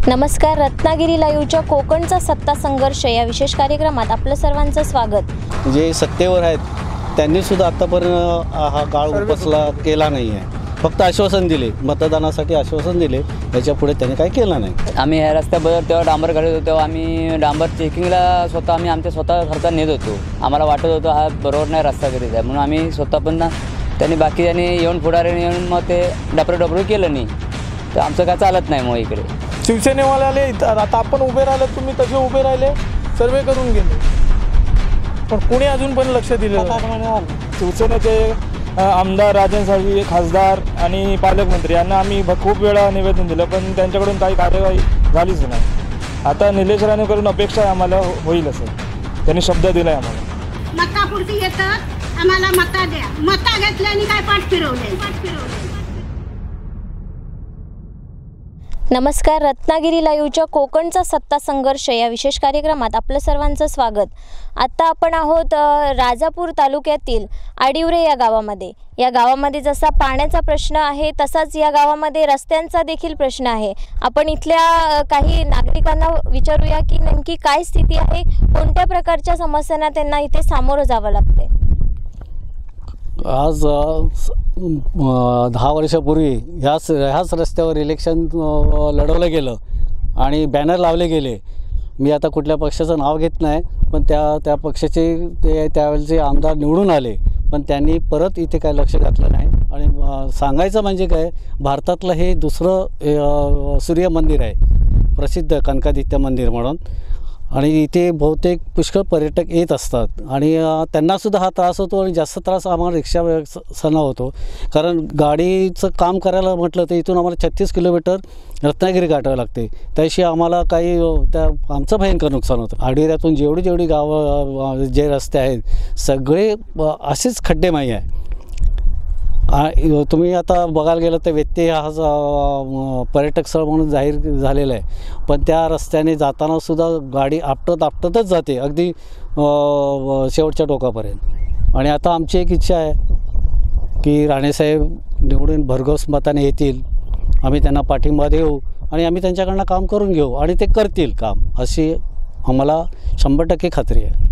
नमस्कार, रत्नागिरी लाईव्हच्या कोकणचा सत्ता संघर्ष या विशेष कार्यक्रमात आपलं सर्वांचं स्वागत। जे सत्तेवर आहेत त्यांनी सुद्धा आतापर्यंत हा गाळ उपसला केला नाही आहे। फक्त आश्वासन दिले, मतदानासाठी आश्वासन दिले, याच्या पुढे त्यांनी काही केलं नाही। आम्ही ह्या रस्त्याबद्दल तेव्हा डांबर घालत होतो, तेव्हा आम्ही डांबर चेकिंगला स्वतः आम्ही आमच्या स्वतः खर्चाने नेत होतो। आम्हाला वाटत होतं हा बरोबर नाही रस्ता करीत आहे, म्हणून आम्ही स्वतः पण त्यांनी बाकीच्यांनी येऊन पुढाऱ्याने येऊन मग ते डबरू केलं नाही, तर आमचं काय चालत नाही। मग इकडे शिवसेनेवाले आता आपण उभे राहिले, तुम्ही तसे उभे राहिले, सर्वे करून गेले, पण कोणी अजून पण लक्ष दिलं नाही। शिवसेनेचे आमदार राजन साळवी, खासदार आणि पालकमंत्री यांना आम्ही खूप वेळा निवेदन दिलं, पण त्यांच्याकडून काही कार्यवाही झालीच नाही। आता निलेश राणेकडून अपेक्षा आहे आम्हाला होईल असं त्यांनी शब्द दिला आहे आम्हाला। मतापुरती येतं, आम्हाला मता द्या, मता घेतल्याने काय पाठ फिरवले। नमस्कार, रत्नागिरी लाईव्हच्या कोकणचा सत्ता संघर्ष या विशेष कार्यक्रमात आपलं सर्वांचं स्वागत। आता आपण आहोत राजापूर तालुक्यातील आडिवरे या गावामध्ये। या गावामध्ये जसा पाण्याचा प्रश्न आहे तसाच या गावामध्ये रस्त्यांचा देखील प्रश्न आहे। आपण इथल्या काही नागरिकांना विचारूया की नेमकी काय स्थिती आहे, कोणत्या प्रकारच्या समस्यांना त्यांना इथे सामोरं जावं लागते। आज 10 वर्षापूर्वी ह्याच रस्त्यावर इलेक्शन लढवलं गेलं आणि बॅनर लावले गेले। मी आता कुठल्या पक्षाचं नाव घेत नाही, पण त्या पक्षाचे त्यावेळेचे आमदार निवडून आले, पण त्यांनी परत इथे काय लक्ष घातलं नाही। आणि सांगायचं म्हणजे काय, भारतातलं हे दुसरं सूर्य मंदिर आहे, प्रसिद्ध कनकादित्य मंदिर म्हणून, आणि इथे बहुतेक पुष्कळ पर्यटक येत असतात आणि त्यांनासुद्धा हा त्रास होतो। आणि जास्त त्रास आम्हाला रिक्षा व्यवसायांना होतो, कारण गाडीचं काम करायला म्हटलं तर इथून आम्हाला 36 किलोमीटर रत्नागिरी गाठावं लागते, त्याशिवाय आम्हाला काही आमचं भयंकर नुकसान होतं। आडिवऱ्यातून जेवढी गावं जे रस्ते आहेत सगळे असेच खड्डेमय आहे। तुम्ही आता बघायला गेलं तर व्यत्यय हा पर्यटक स्थळ म्हणून जाहीर झालेला आहे, पण त्या रस्त्याने जातानासुद्धा गाडी आपटतच जाते अगदी शेवटच्या टोकापर्यंत। आणि आता आमची एक इच्छा आहे की राणेसाहेब निवडून भरघोस मताने येतील, आम्ही त्यांना पाठिंबा देऊ आणि आम्ही त्यांच्याकडनं काम करून घेऊ आणि ते करतील काम, अशी आम्हाला 100% खात्री आहे।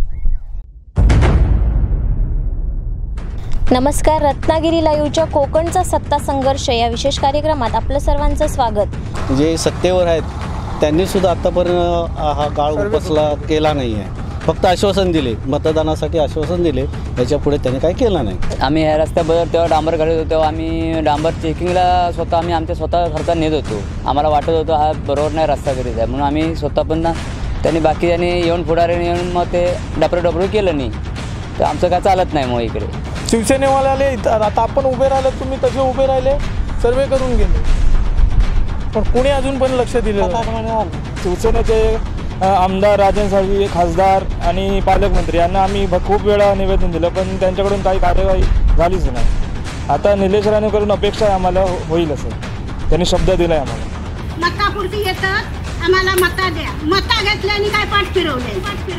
नमस्कार, रत्नागिरी लाईव्हच्या कोकणचा सत्ता संघर्ष या विशेष कार्यक्रमात आपलं सर्वांचं स्वागत। जे सत्तेवर आहेत त्यांनी सुद्धा आतापर्यंत हा गाळ उपसला केला नाही आहे। फक्त आश्वासन दिले, मतदानासाठी आश्वासन दिले, याच्या पुढे त्यांनी काही केलं नाही। आम्ही ह्या रस्त्याबद्दल तेव्हा डांबर घालत होतो, तेव्हा आम्ही डांबर चेकिंगला स्वतः आम्ही आमच्या स्वतः खर्चाने नेत होतो। आम्हाला वाटत होतं हा बरोबर नाही रस्ता करीत आहे, म्हणून आम्ही स्वतः पण त्यांनी बाकीच्यांनी येऊन पुढाऱ्याने येऊन मग ते डबरू केलं नाही, तर आमचं काय चालत नाही। मग इकडे शिवसेनेवाले आता आपण उभे राहिले, तुम्ही तसे उभे राहिले, सर्वे करून गेले, पण कोणी अजून पण लक्ष दिलं नाही। शिवसेनेचे आमदार राजन साळवी, खासदार आणि पालकमंत्री यांना आम्ही खूप वेळा निवेदन दिलं, पण त्यांच्याकडून काही कार्यवाही झालीच नाही। आता निलेश राणेकडून अपेक्षा आहे आम्हाला होईल असं त्यांनी शब्द दिला आहे आम्हाला। मतापुरती येतं, आम्हाला मता द्या, मता घेतल्याने काय पाठ फिरवले।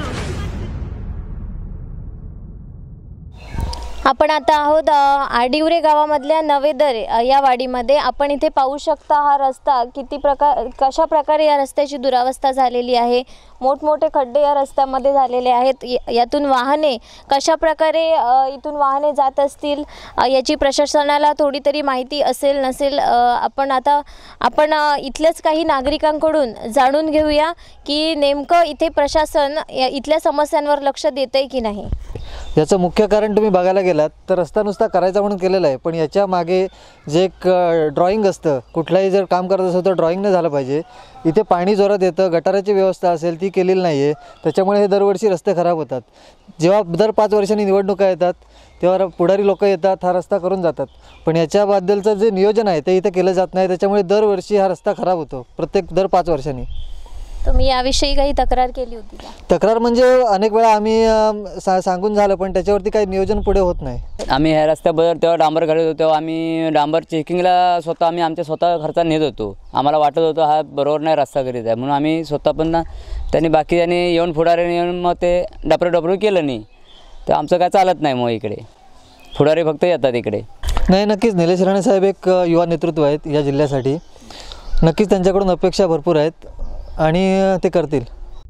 आपण आता आहोत आडिवरे गावामधल्या नवेदर या वाडीमध्ये। आपण इथे पाहू शकता हा रस्ता कशा प्रकारे या रस्त्याची दुरावस्था झालेली आहे। मोठमोठे खड्डे या रस्त्यामध्ये झालेले आहेत। यातून वाहने कशा प्रकारे इथून वाहने जात असतील याची प्रशासनाला थोडी तरी माहिती असेल नसेल। आपण इथलेच काही नागरिकांकडून जाणून घेऊया की नेमकं इथे प्रशासन इथल्या समस्यांवर लक्ष देतंय की नाही। याचं मुख्य कारण तुम्ही बघायला गेलात तर रस्ता नुसता करायचा म्हणून केलेला आहे, पण याच्या मागे जे एक ड्रॉइंग असतं, कुठलाही जर काम करत असेल तर ड्रॉइंगनं झालं पाहिजे। इथे पाणी जोरात येतं, गटाराची व्यवस्था असेल ती केलेली नाही आहे, त्याच्यामुळे हे दरवर्षी रस्ते खराब होतात। जेव्हा दर 5 वर्षांनी निवडणुका येतात तेव्हा पुढारी लोक येतात, हा रस्ता करून जातात, पण याच्याबद्दलचं जे नियोजन आहे ते इथे केलं जात नाही, त्याच्यामुळे दरवर्षी हा रस्ता खराब होतो दर 5 वर्षांनी। तुम्ही याविषयी काही तक्रार केली होती का? तक्रार म्हणजे अनेक वेळा आम्ही सांगून झालं, पण त्याच्यावरती काही नियोजन पुढे होत नाही। आम्ही ह्या रस्त्याबद्दल तेव्हा डांबर घालत होतो, तेव्हा आम्ही डांबर चेकिंगला स्वतः आम्ही आमच्या स्वतः खर्चाने नेत होतो। आम्हाला वाटत होतं हा बरोबर नाही रस्ता करीत आहे, म्हणून आम्ही स्वतः पण त्यांनी बाकीच्यांनी येऊन पुढाऱ्याने येऊन मग ते डबरू केलं नाही, तर आमचं काय चालत नाही। मग इकडे पुढारी फक्त येतात इकडे। नाही, नक्कीच निलेश राणे साहेब एक युवा नेतृत्व आहेत या जिल्ह्यासाठी, नक्कीच त्यांच्याकडून अपेक्षा भरपूर आहेत। आणि ते करतील.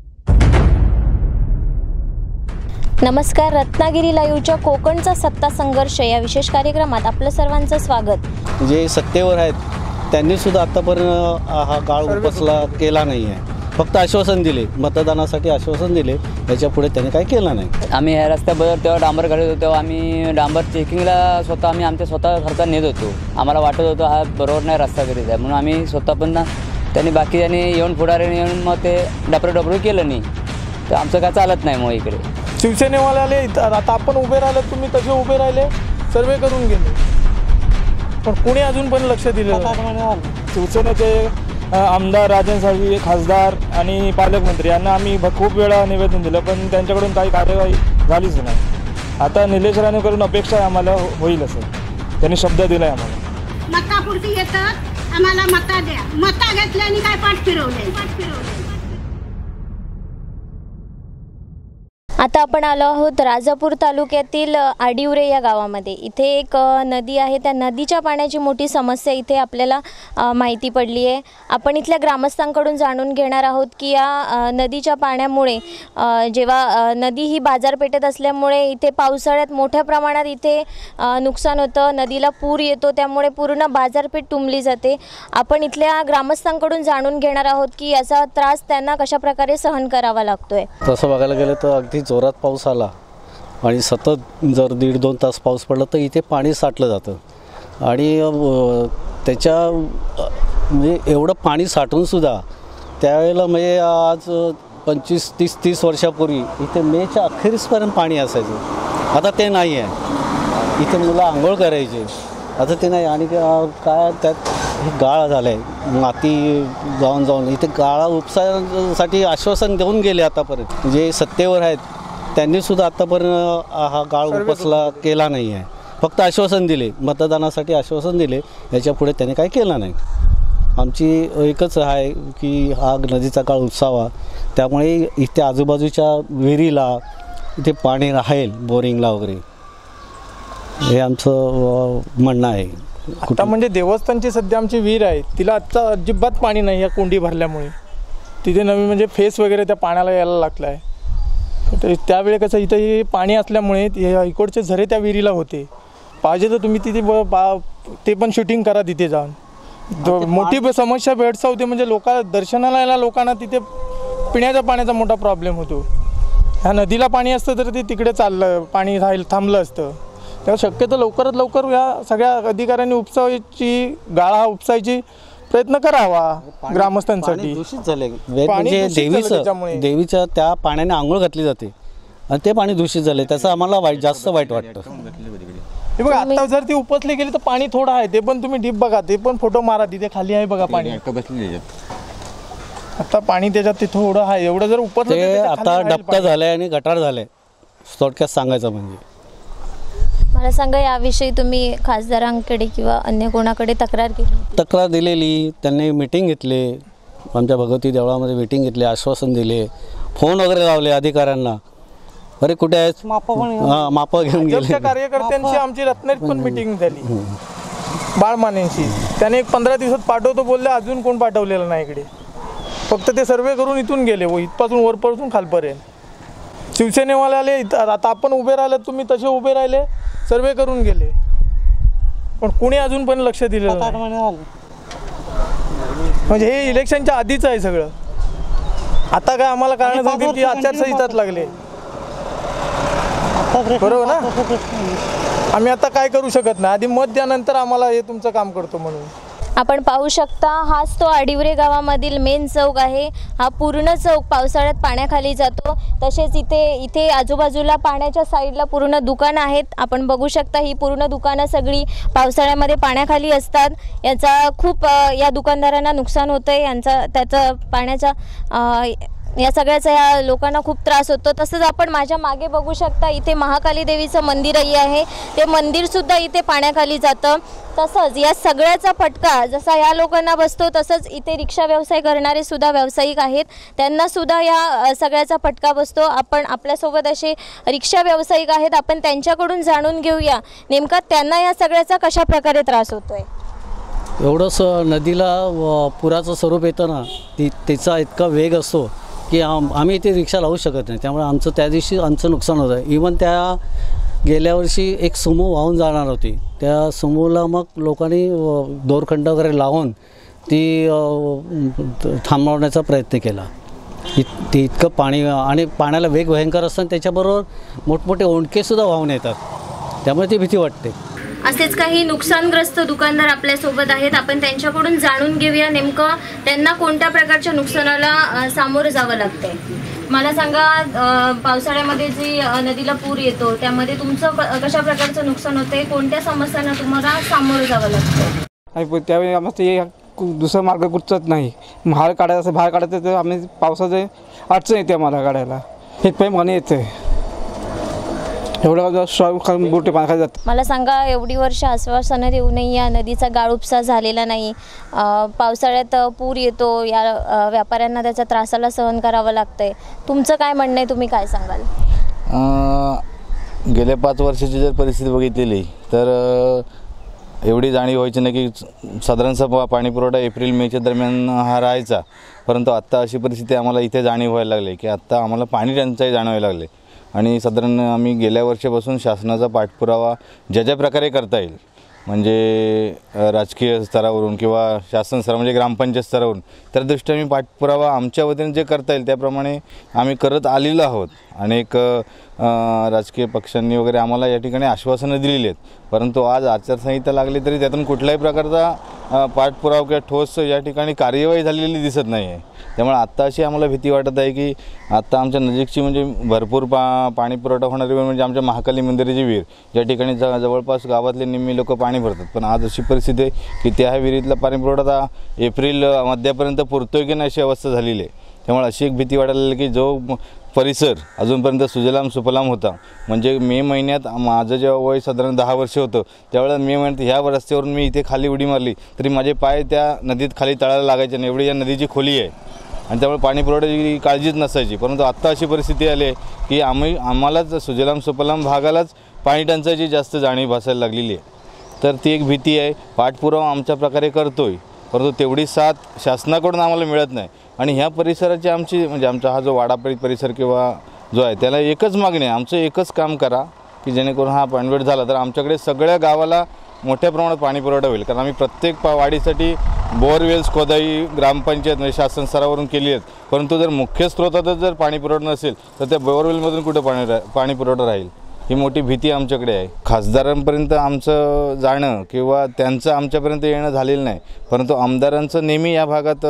नमस्कार, रत्नागिरी लाईव्हच्या कोकणचा सत्ता संघर्ष या विशेष कार्यक्रमात आपलं सर्वांचं स्वागत. जे सत्तेवर आहेत त्यांनी सुद्धा आत्तापर्यंत हा गाळ उपसला केला नाही आहे. फक्त आश्वासन दिले, मतदानासाठी आश्वासन दिले, याच्या पुढे त्यांनी काही केलं नाही. आम्ही ह्या रस्त्याबद्दल तेव्हा डांबर घालत होतो, तेव्हा आम्ही डांबर चेकिंगला आम्ही आमच्या स्वतः खर्चात नेत होतो. आम्हाला वाटत होतं हा बरोबर नाही रस्ता करीत आहे, म्हणून आम्ही स्वतः पण त्यांनी बाकीच्यांनी येऊन पुढाऱ्याने येऊन मग ते डपरू केलं नाही, तर आमचं काय चालत नाही. मग इकडे शिवसेनेवाले आले, आता आपण उभे राहिले, तुम्ही तसे उभे राहिले, सर्वे करून गेले, पण कोणी अजून पण लक्ष दिलं नाही. शिवसेनेचे आमदार राजन साळवी, खासदार आणि पालकमंत्री यांना आम्ही खूप वेळा निवेदन दिलं, पण त्यांच्याकडून काही कार्यवाही झालीच नाही. आता निलेश राणेकडून अपेक्षा आहे आम्हाला होईल असं त्यांनी शब्द दिला आहे आम्हाला. मतापुरती येतात, आम्हाला मता द्या. मता घेतल्याने काय पाठ फिरवले. आता आपण आलो आहोत राजापूर तालुक्यातील आडिवरे या गावामध्ये. इथे एक नदी आहे, त्या नदीच्या पाण्याची मोठी समस्या इथे आपल्याला माहिती पडली आहे. आपण इथल्या ग्रामस्थांकडून जाणून घेणार आहोत की या नदीच्या पाण्यामुळे जेव्हा नदी ही बाजारपेठेत असल्यामुळे इथे पावसाळ्यात मोठ्या प्रमाणात इथे नुकसान होतं, नदीला पूर येतो, त्यामुळे पूर्ण बाजारपेठ तुंबली जाते. आपण इथल्या ग्रामस्थांकडून जाणून घेणार आहोत की याचा त्रास त्यांना कशाप्रकारे सहन करावा लागतोय. तसं बघायला गेलं तर अगदी जोरात पाऊस आला आणि सतत जर 1.5-2 तास पाऊस पडला तर इथे पाणी साठलं जातं. आणि त्याच्या म्हणजे एवढं पाणी साठूनसुद्धा त्यावेळेला म्हणजे आज 25-30 वर्षापूर्वी इथे मेच्या अखेरीसपर्यंत पाणी असायचं. आता ते नाही आहे. इथे मुलं आंघोळ करायचे, आता ते नाही. आणि काय त्यात हे गाळ झालं आहे, माती जाऊन इथे गाळा उपसासाठी आश्वासन देऊन गेले. आतापर्यंत जे सत्तेवर आहेत त्यांनी सुद्धा आत्तापर्यंत हा गाळ उपसला केला नाही आहे. फक्त आश्वासन दिले, मतदानासाठी आश्वासन दिले, याच्या पुढे त्यांनी काही केलं नाही. आमची एकच आहे की हा नदीचा काळ उपसावा, त्यामुळे इथे आजूबाजूच्या विहिरीला इथे पाणी राहील, बोरिंगला वगैरे, हे आमचं म्हणणं आहे. आता म्हणजे देवस्थानची सध्या आमची विहीर आहे, तिला आजचा अजिबात पाणी नाही. या कोंडी भरल्यामुळे तिथे नवीन म्हणजे फेस वगैरे त्या पाण्याला यायला लागला आहे. तर त्यावेळी कसं इथं पाणी असल्यामुळे इकडचे झरे त्या विहिरीला होते. पाहिजे तर तुम्ही तिथे ते पण शूटिंग करा तिथे जाऊन. मोठी समस्या भेडसावते, म्हणजे दर्शनाला यायला लोकांना तिथे पिण्याच्या पाण्याचा मोठा प्रॉब्लेम होतो. ह्या नदीला पाणी असतं तर ते तिकडे चाललं, पाणी थांबलं असतं. तेव्हा शक्यतो लवकरात लवकर या सगळ्या अधिकाऱ्यांनी गाळा उपसायची प्रयत्न करावा ग्रामस्थांसाठी. दूषित झाले म्हणजे देवीच्या त्या पाण्याने आंघोळ घातली जाते आणि ते पाणी दूषित झाले, त्याचं आम्हाला जास्त वाईट वाटतं. हे बघा, आता जर ती उपसली गेली तर पाणी थोडं आहे, ते पण तुम्ही डीप बघा, ते पण फोटो मारा, तिथे खाली आहे बघा पाणी. आता पाणी त्याच्यात ते थोडं आहे, एवढं जर उपसलं ते आता डबका झालंय आणि गटार झालंय, थोडक्यात सांगायचं म्हणजे. मला सांगा, याविषयी तुम्ही खासदारांकडे किंवा अन्य कोणाकडे तक्रार दिलेली, त्यांनी मिटिंग घेतली, आमच्या भगवती देवळामध्ये मिटिंग घेतली, आश्वासन दिले, फोन वगैरे लावले अधिकाऱ्यांना. अरे कुठे आहेत, माप घेऊन गेले. कार्यकर्त्यांची आमची रत्नागिरीत पण मिटिंग झाली बाळमानेंची, त्याने एक 15 दिवसात पाठवतो बोलले, अजून कोण पाठवलेलं नाही इकडे. फक्त ते सर्वे करून इथून गेले, इथपासून वरपासून खालपर्यंत. शिवसेनेवाले आले, आता आपण उभे राहिले, तुम्ही तसे उभे राहिले, सर्वे करून गेले, पण कोणी अजून पण लक्ष दिलं नाही. म्हणजे हे इलेक्शनच्या आधीच आहे सगळं. आता काय आम्हाला कारण सांगतील की आचारसंहिताच लागले, बरोबर ना. आम्ही आता काय करू शकत नाही, आधी मत द्यानंतर आम्हाला हे तुमचं काम करतो म्हणून. आपण पाहू शकता, हाच तो आडिवरे गावामधील मेन चौक आहे. हा पूर्ण चौक पावसाळ्यात पाण्याखाली जातो. तसेच इथे आजूबाजूला पाण्याच्या साईडला पूर्ण दुकानं आहेत. आपण बघू शकता, ही पूर्ण दुकानं सगळी पावसाळ्यामध्ये पाण्याखाली असतात. याचा खूप या दुकानदारांना नुकसान होतं आहे. त्याचा पाण्याचा या सगळ्याचा या लोकांना खूप त्रास होतो. तसंच आपण माझ्या मागे बघू शकता, इथे महाकाली देवीचं मंदिरही आहे. ते मंदिरसुद्धा इथे पाण्याखाली जातं. तसंच या सगळ्याचा फटका जसा या लोकांना बसतो, तसंच इथे रिक्षा व्यवसाय करणारे सुद्धा व्यावसायिक आहेत, त्यांनासुद्धा या सगळ्याचा फटका बसतो. आपण आपल्यासोबत असे रिक्षा व्यावसायिक आहेत, आपण त्यांच्याकडून जाणून घेऊया नेमका त्यांना या सगळ्याचा कशा प्रकारे त्रास होतोय. एवढंच नदीला पुराचं स्वरूप येतं ना, तिचा इतका वेग असतो की आम्ही इथे रिक्षा लावू शकत नाही. त्यामुळे आमचं त्या दिवशी नुकसान होतं. इवन त्या गेल्या वर्षी एक सुमो वाहून जाणार होती. त्या सुमोला मग लोकांनी दोरखंड वगैरे लावून ती थांबवण्याचा प्रयत्न केला. ती इतकं पाणी आणि पाण्याला वेग भयंकर असताना त्याच्याबरोबर मोठमोठे ओंडकेसुद्धा वाहून येतात. त्यामुळे ती भीती वाटते. असेच काही नुकसानग्रस्त दुकानदार आपल्यासोबत आहेत. आपण त्यांच्याकडून जाणून घेऊया नेमकं त्यांना कोणत्या प्रकारच्या नुकसानाला सामोरं जावं लागतंय. मला सांगा, पावसाळ्यामध्ये जी नदीला पूर येतो त्यामध्ये तुमचं कशा प्रकारचं नुकसान होतंय, कोणत्या समस्यांना तुम्हाला सामोरं जावं लागतं? आणि त्यावेळी आम्हाला दुसरा मार्ग कुठचाच नाही. बाहेर काढायचं तर आम्ही पावसाचं अडचण येते आम्हाला काढायला. इथपर्यंत पाणी येतं, एवढं गोटे पाण्याखाली जातं. मला सांगा, एवढी वर्ष आश्वासनं देऊनही या नदीचा गाळुपसा झालेला नाही. पावसाळ्यात पूर येतो, या व्यापाऱ्यांना त्याच्या त्रासाला सहन करावं लागतंय. तुमचं काय म्हणणं आहे, तुम्ही काय सांगाल? गेल्या 5 वर्षाची जर परिस्थिती बघितलेली तर एवढी जाणीव व्हायची नाही की साधारणतः पाणी पुरवठा एप्रिल मेच्या दरम्यान हा राहायचा. परंतु आत्ता अशी परिस्थिती आम्हाला इथे जाणीव व्हायला लागली की आत्ता आम्हाला पाणी टंचाई जाणवायला लागली. आणि साधारण आम्ही गेल्या वर्षापासून शासनाचा पाठपुरावा ज्या प्रकारे करता येईल, म्हणजे राजकीय स्तरावरून किंवा शासन स्तरावर म्हणजे ग्रामपंचायत स्तरावरून, त्या दृष्टीने आम्ही पाठपुरावा आमच्या वतीने जे करता येईल त्याप्रमाणे आम्ही करत आलेलो आहोत. अनेक राजकीय पक्षांनी वगैरे आम्हाला या ठिकाणी आश्वासनं दिलेली आहेत. परंतु आज आचारसंहिता लागली तरी त्यातून कुठल्याही प्रकारचा पाठपुरावा किंवा ठोस या ठिकाणी कार्यवाही झालेली दिसत नाही आहे. त्यामुळे आत्ता अशी आम्हाला भीती वाटत आहे की आत्ता आमच्या नजीकची म्हणजे भरपूर पाणी पुरवठा होणारी विहीर म्हणजे आमच्या महाकाली मंदिराची विहीर, ज्या ठिकाणी जवळपास गावातले निम्मी लोक पाणी भरतात. पण आज अशी परिस्थिती आहे की त्या विहिरीतला पाणी पुरवठा एप्रिल मध्यापर्यंत पुरतोय की नाही अशी अवस्था झालेली आहे. त्यामुळे अशी एक भीती वाटायला लागली की जो परिसर अजूनपर्यंत सुजलाम सुफलाम होता, म्हणजे मे महिन्यात माझं जेव्हा वय साधारण 10 वर्ष होतं त्यावेळेला मे महिन्यात ह्या रस्त्यावरून मी इथे खाली उडी मारली तरी माझे पाय त्या नदीत खाली तळायला लागायचे नाही, एवढी या नदीची खोली आहे. आणि त्यामुळे पाणी पुरवठ्याची काळजीच नसायची. परंतु आत्ता अशी परिस्थिती आली आहे की आम्हालाच सुजलाम सुफलाम भागालाच पाणी टंचाईची जास्त जाणीव भासायला लागलेली आहे. तर ती एक भीती आहे. पाठपुरावा आमच्या प्रकारे करतोय, परंतु तेवढी साथ शासनाकडून आम्हाला मिळत नाही. आणि ह्या परिसराची आमची म्हणजे आमचा हा जो वाडापळी परिसर किंवा जो आहे त्याला एकच मागणी आहे, आमचं एकच काम करा की जेणेकरून हा पाणवेट झाला तर आमच्याकडे सगळ्या गावाला मोठ्या प्रमाणात पाणी पुरवठा होईल. कारण आम्ही प्रत्येक वाडीसाठी बोअरवेल्स खोदाई ग्रामपंचायत म्हणजे शासन स्तरावरून केली आहेत. परंतु जर मुख्य स्रोतातच जर पाणी पुरवठा नसेल तर त्या बोअरवेलमधून कुठं पाणी पुरवठा राहील, ही मोठी भीती आमच्याकडे आहे. खासदारांपर्यंत आमचं जाणं किंवा त्यांचं आमच्यापर्यंत येणं झालेलं नाही. परंतु आमदारांचं नेहमी या भागात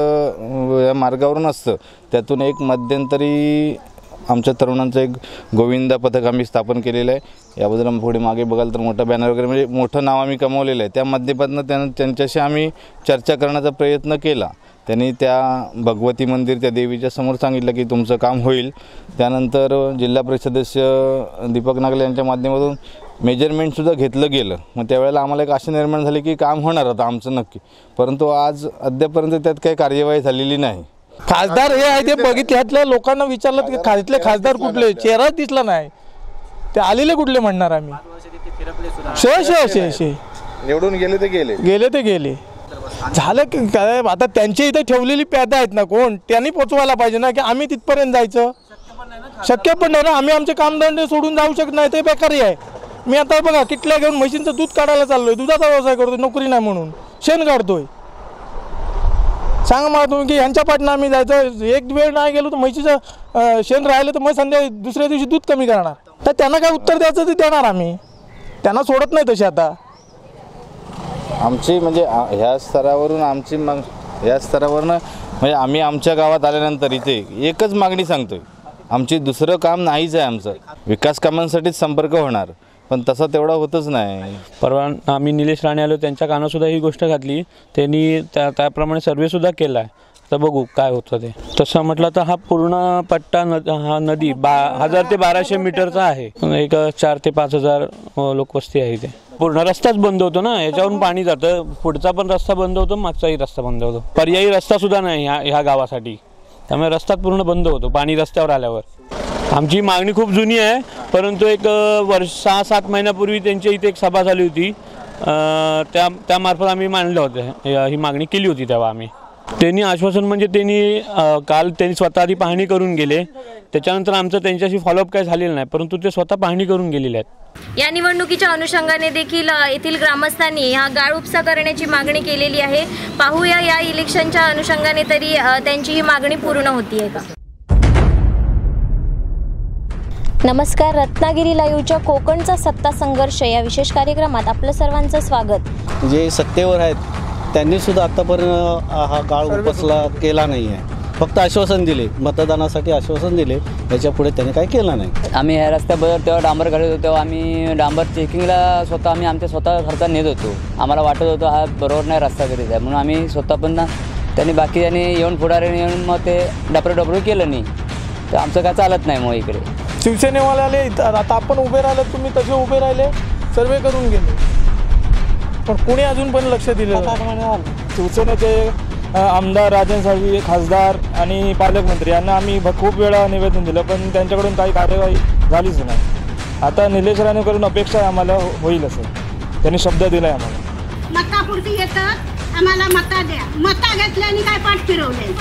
या मार्गावरून असतं. त्यातून एक मध्यंतरी आमच्या तरुणांचं एक गोविंदा पथक आम्ही स्थापन केलेलं आहे. याबद्दल पुढे मागे बघाल तर मोठा बॅनर वगैरे म्हणजे मोठं नाव आम्ही कमवलेलं आहे. त्या माध्यमातून त्यांच्याशी आम्ही चर्चा करण्याचा प्रयत्न केला. त्यांनी त्या भगवती मंदिर त्या देवीच्या समोर सांगितलं की तुमचं काम होईल. त्यानंतर जिल्हा परिषद सदस्य दीपक नागले यांच्या माध्यमातून मेजरमेंटसुद्धा घेतलं गेलं. मग त्यावेळेला आम्हाला एक आशा निर्माण झाली की काम होणार आता आमचं नक्की. परंतु आज अद्यापर्यंत त्यात काही कार्यवाही झालेली नाही. खासदार हे आहे ते बघितल्यातल्या लोकांना विचारलं की खालीतले खासदार कुठले, चेहरा दिसला नाही, ते आलेले कुठले म्हणणार आम्ही. शे निवडून गेले ते गेले झालं की काय. आता त्यांच्या इथे ठेवलेली प्यादा आहेत ना कोण, त्यांनी पोचवायला पाहिजे ना की आम्ही तिथपर्यंत जायचं. शक्य पण नाही ना, आम्ही आमचे कामधंदे सोडून जाऊ शकत नाही, ते बेकारी आहे. मी आता बघा किटल्या घेऊन म्हशींचं दूध काढायला चाललोय, दुधाचा व्यवसाय करतोय, नोकरी नाही म्हणून शेण काढतोय. सांगा मला तुम्ही की ह्यांच्या पाठनं आम्ही जायचं, एक वेळ नाही गेलो तर म्हशीचं शेण राहिलं तर मग दुसऱ्या दिवशी दूध कमी करणार. तर त्यांना काय उत्तर द्यायचं ते देणार आम्ही, त्यांना सोडत नाही तसे. आता आमची म्हणजे ह्या स्तरावरून म्हणजे आम्ही आमच्या गावात आल्यानंतर इथे एकच मागणी सांगतोय, आमची दुसरं काम नाहीच आहे. आमचं विकास कामांसाठीच संपर्क होणार, पण तसा तेवढा होतच नाही. परवा आम्ही निलेश राणे आलो, त्यांच्या कानासुद्धा ही गोष्ट घातली, त्यांनी त्याप्रमाणे सर्वेसुद्धा केला आहे. तर बघू काय होतं ते. तसं म्हटलं तर हा पूर्ण पट्टा हा नदी 1000 ते 1200 मीटरचा आहे. एक 4 ते 5000 लोकवस्ती आहे. ते पूर्ण रस्ताच बंद होतो ना, याच्यावरून पाणी जातं. पुढचा पण रस्ता बंद होतो, मागचाही रस्ता बंद होतो. पर्यायी रस्ता सुद्धा नाही ह्या गावासाठी, त्यामुळे रस्ता पूर्ण बंद होतो पाणी रस्त्यावर आल्यावर. आमची मागणी खूप जुनी आहे, परंतु एक 6-7 महिन्यापूर्वी त्यांच्या इथे एक सभा झाली होती, त्यामार्फत आम्ही मांडलं होतं, ही मागणी केली होती तेव्हा आम्ही. त्यांनी आश्वासन म्हणजे काल त्यांनी स्वतः आधी पाहणी करून गेले, त्याच्यानंतर आमचं त्यांच्याशी फॉलोअप काही झालेलं नाही, परंतु ते स्वतः पाहणी करून गेलेले आहेत. या निवडणुकीच्या अनुषंगाने देखील येथील ग्रामस्थांनी हा गाळ उपसा करण्याची मागणी केलेली आहे. पाहूया या इलेक्शनच्या अनुषंगाने तरी त्यांची ही मागणी पूर्ण होतीये का. नमस्कार, रत्नागिरी लाईव्हच्या कोकणचा सत्ता संघर्ष या विशेष कार्यक्रमात आपलं सर्वांचं स्वागत. जे सत्तेवर आहेत त्यांनी सुद्धा आतापर्यंत हा गाळ उपसला केला नाही आहे. फक्त आश्वासन दिले, मतदानासाठी आश्वासन दिले, याच्या पुढे त्यांनी काही केलं नाही. आम्ही ह्या रस्त्याबद्दल तेव्हा डांबर घालत होतो, तेव्हा आम्ही डांबर चेकिंगला स्वतः आम्ही आमच्या स्वतः खर्चाने नेत होतो. आम्हाला वाटत होतं हा बरोबर नाही रस्ता करीत आहे, म्हणून आम्ही स्वतः पण त्यांनी बाकीच्यांनी येऊन पुढाऱ्याने येऊन मग ते डबरू केलं नाही, तर आमचं काय चालत नाही. मग इकडे शिवसेनेवाले आले, आता आपण उभे राहिले, तुम्ही तसे उभे राहिले, सर्वे करून गेले, पण कुणी अजून पण लक्ष दिलं नाही. शिवसेनेचे आमदार राजन साळवी, खासदार आणि पालकमंत्री यांना आम्ही खूप वेळा निवेदन दिलं, पण त्यांच्याकडून काही कार्यवाही झालीच नाही. आता निलेश राणेकडून अपेक्षा आहे आम्हाला होईल असं त्यांनी शब्द दिला आहे आम्हाला. मतापुरती येतात, आम्हाला मता द्या. मता घेतल्याने काय पाठ फिरवले.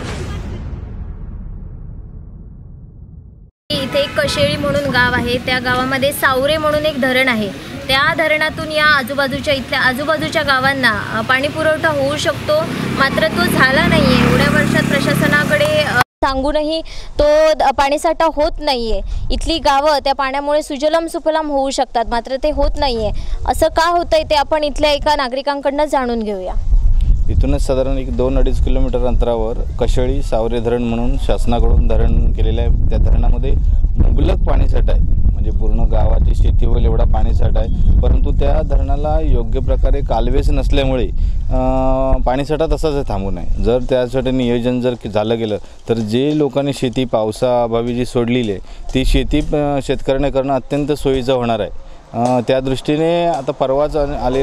इथे एक कशेळी म्हणून गाव आहे, त्या गावामध्ये सावरे म्हणून एक धरण आहे. त्या धरणातून या आजूबाजूच्या गावांना पाणी पुरवठा होऊ शकतो, मात्र तो झाला नाही आहे. एवढ्या वर्षात प्रशासनाकडे सांगूनही तो पाणीसाठा होत नाही आहे. इथली गावं त्या पाण्यामुळे सुजलाम सुफलाम होऊ शकतात, मात्र ते होत नाही आहे. असं का होतं आहे ते आपण इथल्या एका नागरिकांकडून जाणून घेऊया. इथूनच साधारण 2-2.5 किलोमीटर अंतरावर कशेळी सावरे धरण म्हणून शासनाकडून धरण केलेलं आहे. त्या धरणामध्ये मुबलक पाणीसाठा आहे, म्हणजे पूर्ण गावाची शेती होईल एवढा पाणीसाठा आहे. परंतु त्या धरणाला योग्य प्रकारे कालवेच नसल्यामुळे पाणीसाठा तसाच थांबू नये. जर त्यासाठी नियोजन जर झालं गेलं तर जे लोकांनी शेती पावसाअभावी जी सोडलेली आहे ती शेती शेतकऱ्याने करणं अत्यंत सोयीचं होणार आहे. त्या दृष्टीने आता परवाच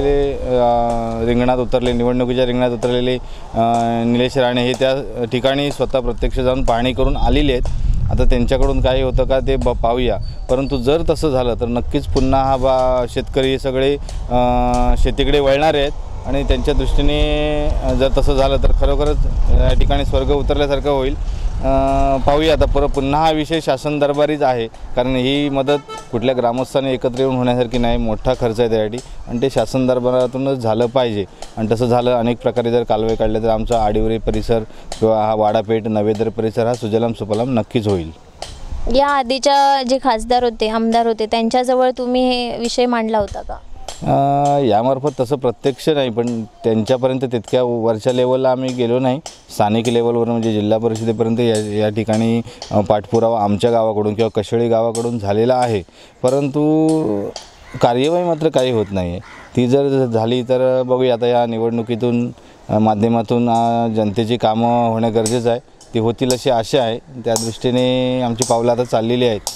आलेले रिंगणात उतरले, निवडणुकीच्या रिंगणात उतरलेले निलेश राणे हे त्या ठिकाणी स्वतः प्रत्यक्ष जाऊन पाहणी करून आलेले आहेत. आता त्यांच्याकडून काही होतं का ते पाहूया. परंतु जर तसं झालं तर नक्कीच पुन्हा हा शेतकरी सगळे शेतीकडे वळणार आहेत आणि त्यांच्या दृष्टीने जर तसं झालं तर खरोखरच या ठिकाणी स्वर्ग उतरल्यासारखं होईल. पाहूया आता पुन्हा हा विषय शासन दरबारीच आहे, कारण ही मदत कुठल्या ग्रामस्थांनी एकत्र येऊन होण्यासारखी नाही. मोठा खर्च आहे त्यासाठी आणि ते शासन दरबारातूनच झालं पाहिजे. आणि तसं झालं अनेक प्रकारे जर कालवे काढले तर आमचा आडिवरी परिसर किंवा हा वाडापेठ नवेदर परिसर हा सुजलाम सुफलाम नक्कीच होईल. या आधीच्या जे खासदार होते, आमदार होते, त्यांच्याजवळ तुम्ही हे विषय मांडला होता का? यामार्फत तसं प्रत्यक्ष नाही, पण त्यांच्यापर्यंत तितक्या वरच्या लेवलला आम्ही गेलो नाही. स्थानिक लेवलवर म्हणजे जिल्हा परिषदेपर्यंत या ठिकाणी पाठपुरावा आमच्या गावाकडून किंवा कशेळी गावाकडून झालेला आहे, परंतु कार्यवाही मात्र काही होत नाही आहे. ती जर झाली तर बघूया. आता या निवडणुकीतून माध्यमातून जनतेची कामं होणं गरजेचं आहे, ती होतील अशी आशा आहे. त्या दृष्टीने आमची पावलं आता चाललेली आहेत.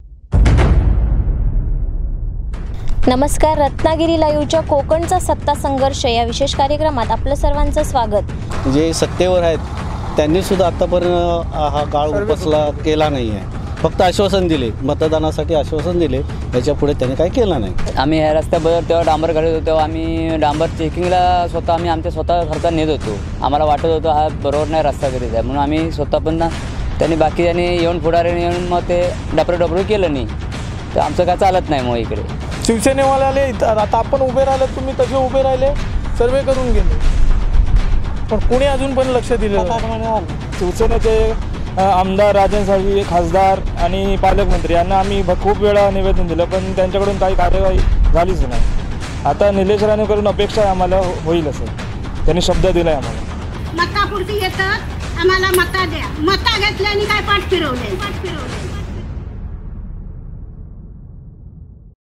नमस्कार, रत्नागिरी लाईव्हच्या कोकणचा सत्ता संघर्ष या विशेष कार्यक्रमात आपलं सर्वांचं स्वागत. जे सत्तेवर आहेत त्यांनी सुद्धा आतापर्यंत हा गाळ उपसला केला नाही आहे. फक्त आश्वासन दिले, मतदानासाठी आश्वासन दिले, याच्या पुढे त्यांनी काही केलं नाही. आम्ही ह्या रस्त्याबद्दल तेव्हा डांबर घालत होतो, तेव्हा आम्ही डांबर चेकिंगला स्वतः आम्ही आमच्या स्वतः खर्चाने नेत होतो. आम्हाला वाटत होतं हा बरोबर नाही रस्ता करीत आहे, म्हणून आम्ही स्वतः पण त्यांनी बाकीच्यांनी येऊन पुढाऱ्याने येऊन मग ते डबरू केलं नाही, तर आमचं काय चालत नाही. मग इकडे शिवसेनेवाले आले, आता आपण उभे राहिले, तुम्ही तसे उभे राहिले, सर्वे करून गेले, पण कुणी अजून पण लक्ष दिलं नाही. शिवसेनेचे आमदार राजन साळवी, खासदार आणि पालकमंत्री यांना आम्ही खूप वेळा निवेदन दिलं, पण त्यांच्याकडून काही कार्यवाही झालीच नाही. आता निलेश राणेकडून अपेक्षा आहे आम्हाला होईल असं त्यांनी शब्द दिला आहे आम्हाला. मतापुरती येतात, आम्हाला मता द्या. मता घेतल्याने काय पाठ फिरवले.